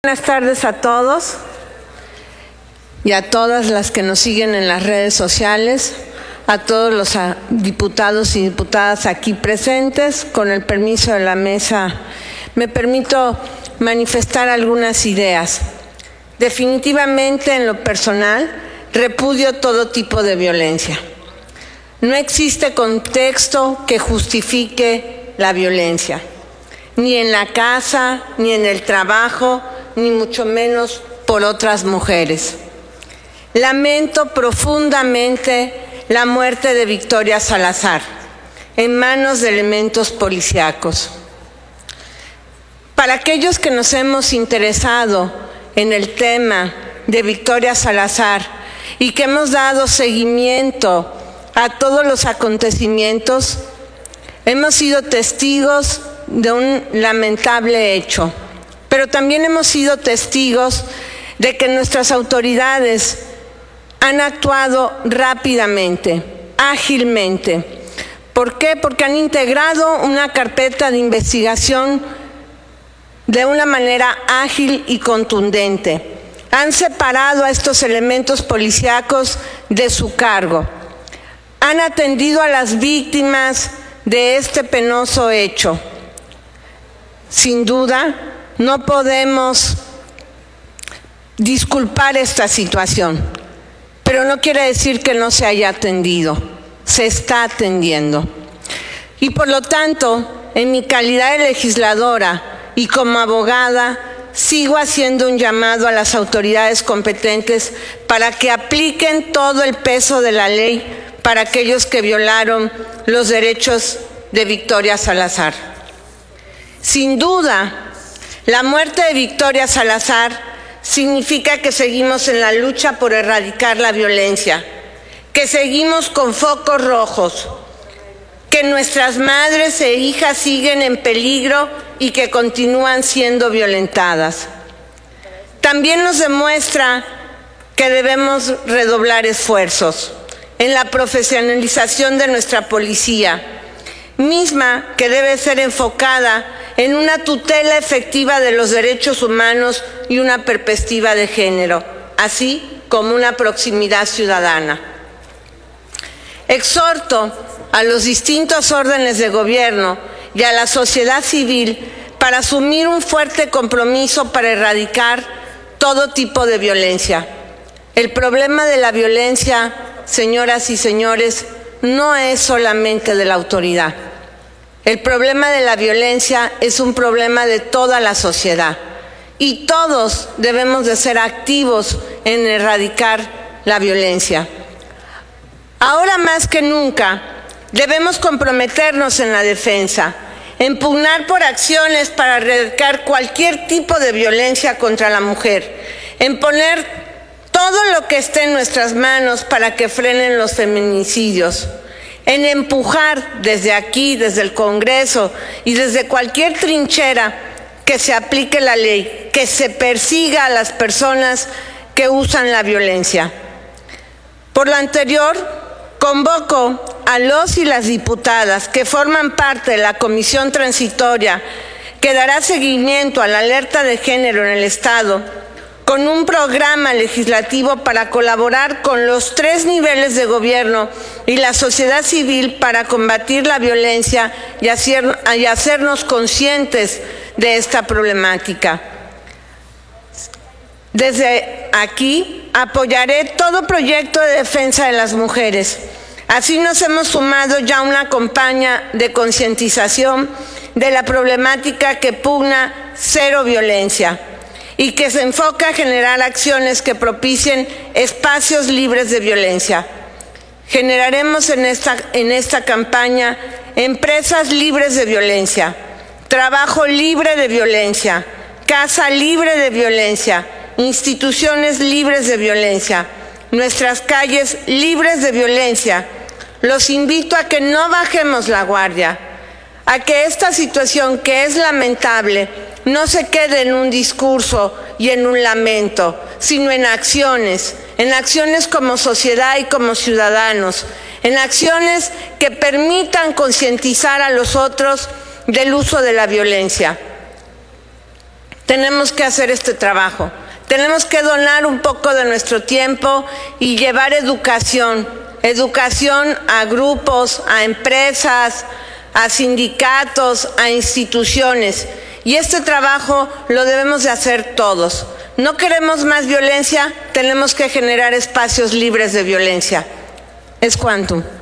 Buenas tardes a todos y a todas las que nos siguen en las redes sociales, a todos los diputados y diputadas aquí presentes. Con el permiso de la mesa, me permito manifestar algunas ideas. Definitivamente, en lo personal, repudio todo tipo de violencia. No existe contexto que justifique la violencia, ni en la casa, ni en el trabajo, ni mucho menos por otras mujeres. Lamento profundamente la muerte de Victoria Salazar en manos de elementos policíacos. Para aquellos que nos hemos interesado en el tema de Victoria Salazar y que hemos dado seguimiento a todos los acontecimientos, hemos sido testigos de un lamentable hecho, pero también hemos sido testigos de que nuestras autoridades han actuado rápidamente, ágilmente. ¿Por qué? Porque han integrado una carpeta de investigación de una manera ágil y contundente. Han separado a estos elementos policíacos de su cargo. Han atendido a las víctimas de este penoso hecho. Sin duda, no podemos disculpar esta situación, pero no quiere decir que no se haya atendido. Se está atendiendo. Y por lo tanto, en mi calidad de legisladora y como abogada, sigo haciendo un llamado a las autoridades competentes para que apliquen todo el peso de la ley para aquellos que violaron los derechos de Victoria Salazar. Sin duda, la muerte de Victoria Salazar significa que seguimos en la lucha por erradicar la violencia, que seguimos con focos rojos, que nuestras madres e hijas siguen en peligro y que continúan siendo violentadas. También nos demuestra que debemos redoblar esfuerzos en la profesionalización de nuestra policía, misma que debe ser enfocada en una tutela efectiva de los derechos humanos y una perspectiva de género, así como una proximidad ciudadana. Exhorto a los distintos órdenes de gobierno y a la sociedad civil para asumir un fuerte compromiso para erradicar todo tipo de violencia. El problema de la violencia, señoras y señores, no es solamente de la autoridad. El problema de la violencia es un problema de toda la sociedad y todos debemos de ser activos en erradicar la violencia. Ahora más que nunca debemos comprometernos en la defensa, impugnar por acciones para erradicar cualquier tipo de violencia contra la mujer, en poner todo lo que esté en nuestras manos para que frenen los feminicidios, en empujar desde aquí, desde el Congreso y desde cualquier trinchera que se aplique la ley, que se persiga a las personas que usan la violencia. Por lo anterior, convoco a los y las diputadas que forman parte de la Comisión Transitoria que dará seguimiento a la alerta de género en el Estado con un programa legislativo para colaborar con los 3 niveles de gobierno y la sociedad civil para combatir la violencia y hacernos conscientes de esta problemática. Desde aquí apoyaré todo proyecto de defensa de las mujeres. Así nos hemos sumado ya a una campaña de concientización de la problemática que pugna cero violencia y que se enfoca a generar acciones que propicien espacios libres de violencia. Generaremos en esta campaña empresas libres de violencia, trabajo libre de violencia, casa libre de violencia, instituciones libres de violencia, nuestras calles libres de violencia. Los invito a que no bajemos la guardia, a que esta situación que es lamentable no se quede en un discurso y en un lamento, sino en acciones como sociedad y como ciudadanos, en acciones que permitan concientizar a los otros del uso de la violencia. tenemos que hacer este trabajo. Tenemos que donar un poco de nuestro tiempo y llevar educación a grupos, a empresas, a sindicatos, a instituciones. Y este trabajo lo debemos de hacer todos. No queremos más violencia, tenemos que generar espacios libres de violencia. Es cuanto.